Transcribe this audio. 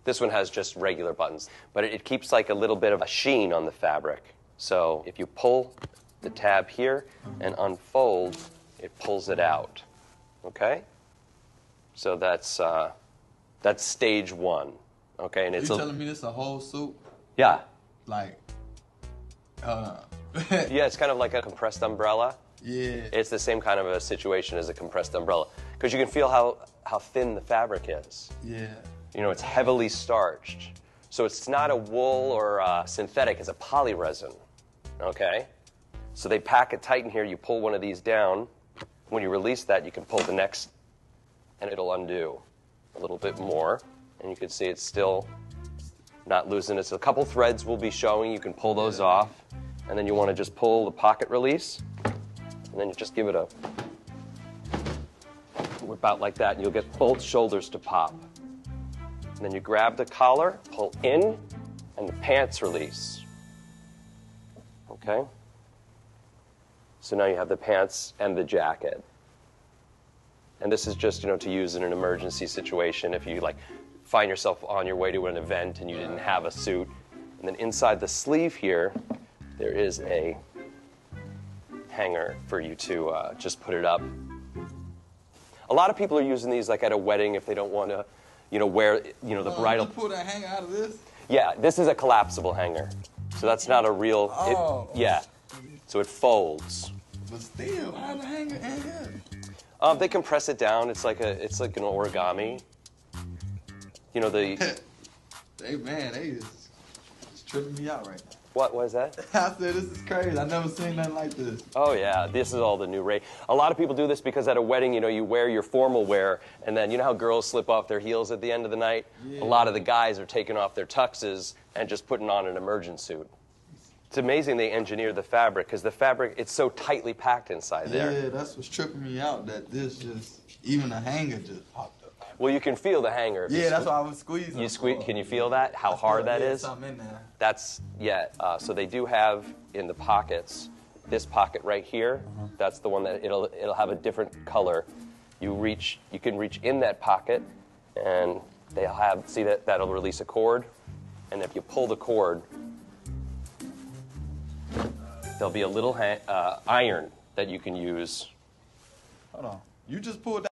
This one has just regular buttons, but it keeps like a little bit of a sheen on the fabric. So if you pull the tab here and unfold, it pulls it out. Okay? So that's stage one. Okay, and Are you telling me this a whole suit? Yeah. Like, Yeah, it's kind of like a compressed umbrella. Yeah. It's the same kind of a situation as a compressed umbrella because you can feel how thin the fabric is. Yeah. You know, it's heavily starched. So it's not a wool or synthetic, it's a polyresin. Okay? So they pack it tight in here. You pull one of these down. When you release that, you can pull the next, and it'll undo a little bit more. And you can see it's still not loosened. It's a couple threads will be showing. You can pull those off. And then you want to just pull the pocket release. And then you just give it a about like that, and you'll get both shoulders to pop. And then you grab the collar, pull in, and the pants release. Okay? So now you have the pants and the jacket. And this is just, to use in an emergency situation if you find yourself on your way to an event and you didn't have a suit. And then inside the sleeve here, there is a hanger for you to just put it up. A lot of people are using these at a wedding if they don't want to, wear, the bridal. You pull that hanger out of this? Yeah, this is a collapsible hanger. So that's not a real, yeah. So it folds. But still, how the hanger hang up? They compress it down. It's like an origami. They is tripping me out right now. What was that? I said, this is crazy. I've never seen nothing like this. Oh, yeah. This is all the new rate. A lot of people do this because at a wedding, you wear your formal wear, and then you know how girls slip off their heels at the end of the night? Yeah. A lot of the guys are taking off their tuxes and just putting on an emergent suit. It's amazing they engineer the fabric because the fabric, it's so tightly packed inside there. Yeah, that's what's tripping me out, that this just, even a hanger just popped up. Well, you can feel the hanger. Yeah, that's why I was squeezing. You squeeze? Can you feel that? How hard that is? Something in there. That's, yeah. So they do have in the pockets, this pocket right here, that's the one that it'll have a different color. You can reach in that pocket, and they'll have, see that'll release a cord, and if you pull the cord, there'll be a little iron that you can use. Hold on. You just pulled